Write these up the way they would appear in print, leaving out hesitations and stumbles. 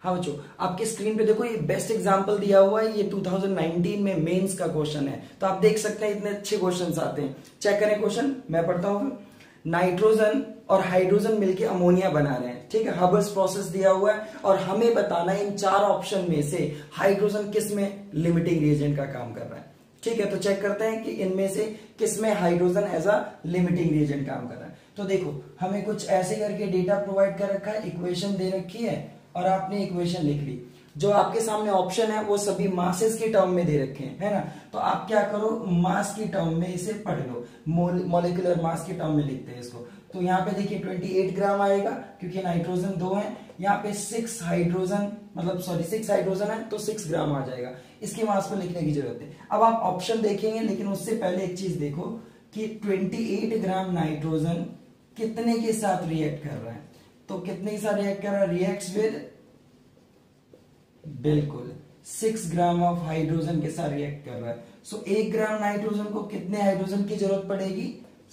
हाँ बच्चों, आपके स्क्रीन पे देखो ये बेस्ट एग्जांपल दिया हुआ है, ये 2019 में मेंस का क्वेश्चन है। तो आप देख सकते हैं इतने अच्छे क्वेश्चंस आते हैं। चेक करें क्वेश्चन, मैं पढ़ता हूं। नाइट्रोजन और हाइड्रोजन मिलकर अमोनिया बना रहे हैं, ठीक है। हबल्स प्रोसेस दिया हुआ है और हमें बताना है इन चार ऑप्शन में से हाइड्रोजन किस में लिमिटिंग रिएजेंट का काम कर रहा है, ठीक है। तो चेक करते हैं कि इनमें से किस में hydrogen as a limiting reagent काम कर रहा है। तो देखो हमें कुछ ऐसे करके डेटा प्रोवाइड कर रखा है, इक्वेशन दे रखी है और आपने इक्वेशन लिख ली। जो आपके सामने ऑप्शन है वो सभी मासेस के टर्म में दे रखे हैं, है ना। तो आप क्या करो, मास की टर्म में इसे पढ़ लो, मॉलिक्यूलर मास की टर्म में लिखते हैं इसको। तो यहाँ पे देखिए 28 ग्राम आएगा क्योंकि नाइट्रोजन 2 है। यहाँ पे 6 हाइड्रोजन है तो 6 ग्राम आ जाएगा। इसके मास को लिखने की जरूरत है। अब आप ऑप्शन देखेंगे, लेकिन उससे पहले एक चीज देखो कि 28 ग्राम नाइट्रोजन कितने के साथ रिएक्ट कर रहा है। तो कितने के साथ रिएक्ट कर रहा है, रिएक्ट्स विद बिल्कुल 6 ग्राम ऑफ हाइड्रोजन के साथ रिएक्ट कर रहा है। सो 1 ग्राम नाइट्रोजन को कितने हाइड्रोजन की जरूरत पड़ेगी,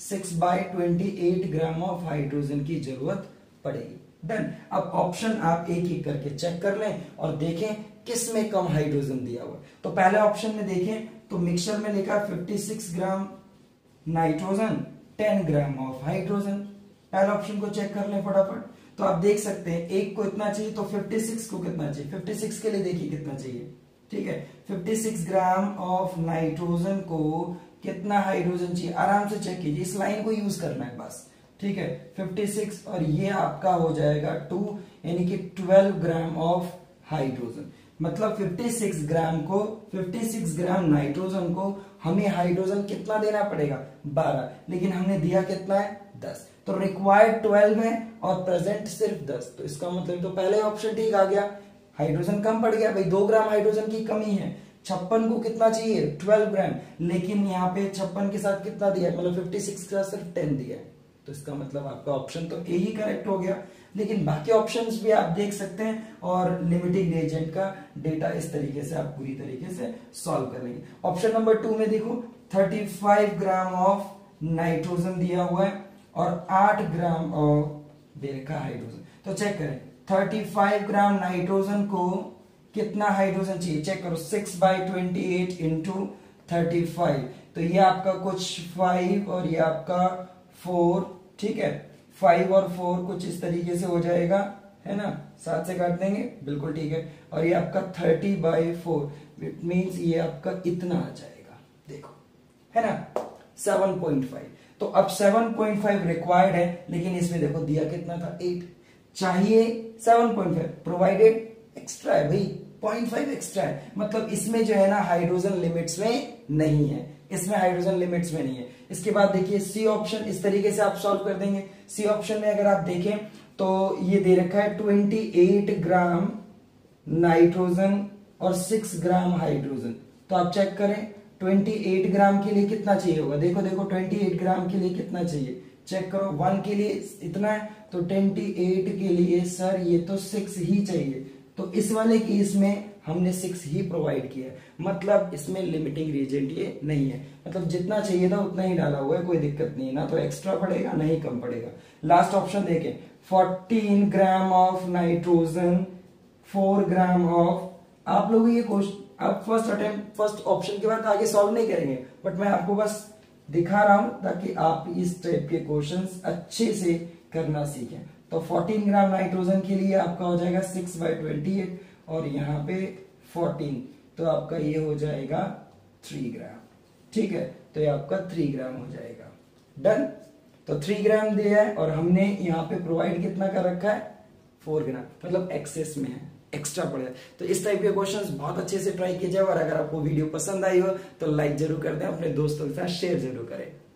6/28 ग्राम ऑफ हाइड्रोजन की जरूरत पड़ेगी। डन। अब ऑप्शन आप एक एक करके चेक कर लें और देखें किस में कम हाइड्रोजन दिया हुआ है। तो पहले ऑप्शन में देखें तो मिक्सचर में लिखा 56 gram nitrogen, 10 gram of hydrogen. पहले ऑप्शन को चेक कर लें फटाफट। तो आप देख सकते हैं एक को इतना चाहिए तो 56 को कितना चाहिए, 56 के लिए देखिए कितना चाहिए, ठीक है। 56 ग्राम ऑफ नाइट्रोजन को कितना हाइड्रोजन चाहिए, आराम से चेक कीजिए, इस लाइन को यूज करना है बस, ठीक है। 56 और ये आपका हो जाएगा 2, यानी कि 12 ग्राम ऑफ हाइड्रोजन। मतलब 56 ग्राम नाइट्रोजन को हमें हाइड्रोजन कितना देना पड़ेगा, 12, लेकिन हमने दिया कितना है, 10। तो रिक्वायर्ड 12 है और प्रेजेंट सिर्फ 10। तो इसका मतलब तो पहले ऑप्शन ठीक आ गया, हाइड्रोजन कम पड़ गया भाई, 2 ग्राम हाइड्रोजन की कमी है। 56 को कितना चाहिए, 12 ग्राम, लेकिन यहाँ पे 56 के साथ कितना दिया, मतलब 56 के साथ सिर्फ 10 दिया है। तो इसका मतलब आपका ऑप्शन तो ए ही करेक्ट हो गया। लेकिन बाकी ऑप्शंस भी आप देख सकते हैं और लिमिटिंग रिएजेंट का डेटा इस तरीके से आप पूरी तरीके से सॉल्व कर लेंगे। ऑप्शन नंबर 2 में देखो 35 ग्राम ऑफ नाइट्रोजन दिया हुआ है और 8 ग्राम ऑफ दे रखा हाइड्रोजन। तो चेक करें 35 ग्राम नाइट्रोजन को कितना हाइड्रोजन चाहिए, चेक करो, 6/28 इंटू 35। तो ये आपका कुछ 5 और ये आपका 4, ठीक है। 5 और 4 कुछ इस तरीके से हो जाएगा, है ना, 7 से काट देंगे, बिल्कुल ठीक है। और ये आपका 30/4, इट मींस ये आपका इतना आ जाएगा, देखो, है ना, 7.5। तो अब 7.5 रिक्वायर्ड है, लेकिन इसमें देखो दिया कितना था, 8। चाहिए 7.5, प्रोवाइडेड एक्स्ट्रा है भाई, 0.5 एक्स्ट्रा है। मतलब इसमें जो है ना हाइड्रोजन लिमिट्स में नहीं है, इसमें हाइड्रोजन लिमिट्स में नहीं है। इसके बाद देखिए सी ऑप्शन, इस तरीके से आप सॉल्व कर देंगे। सी ऑप्शन में अगर आप देखें तो ये दे रखा है 28 ग्राम नाइट्रोजन और 6 ग्राम हाइड्रोजन। तो आप चेक करें 28 ग्राम के लिए कितना चाहिए होगा, देखो 28 ग्राम के लिए कितना चाहिए, चेक करो। 1 के लिए इतना है तो 28 के लिए सर ये तो 6 ही चाहिए। तो इस वाले केस में हमने 6 ही प्रोवाइड किया, मतलब इसमें लिमिटिंग रिएजेंट ये नहीं है। मतलब जितना चाहिए था उतना ही डाला हुआ है, कोई दिक्कत नहीं है, ना तो एक्स्ट्रा पड़ेगा ना ही कम पड़ेगा। लास्ट ऑप्शन देखें 14 gram of nitrogen, 4 gram of, आप लोग ये क्वेश्चन आप फर्स्ट ऑप्शन के बाद आगे सॉल्व नहीं करेंगे, बट मैं आपको बस दिखा रहा हूं ताकि आप इस टाइप के क्वेश्चंस अच्छे से करना सीखें। तो 14 ग्राम नाइट्रोजन के लिए आपका हो जाएगा 6/28 और यहाँ पे 14, तो आपका ये हो जाएगा 3 ग्राम, ठीक है। तो ये आपका 3 ग्राम हो जाएगा। डन। तो 3 ग्राम दिया है और हमने यहाँ पे प्रोवाइड कितना कर रखा है, 4 ग्राम, मतलब एक्सेस में है, एक्स्ट्रा पड़े। तो इस टाइप के क्वेश्चंस बहुत अच्छे से ट्राई कीजिए और अगर आपको वीडियो पसंद आई हो तो लाइक जरूर कर दें, अपने दोस्तों के साथ शेयर जरूर करें।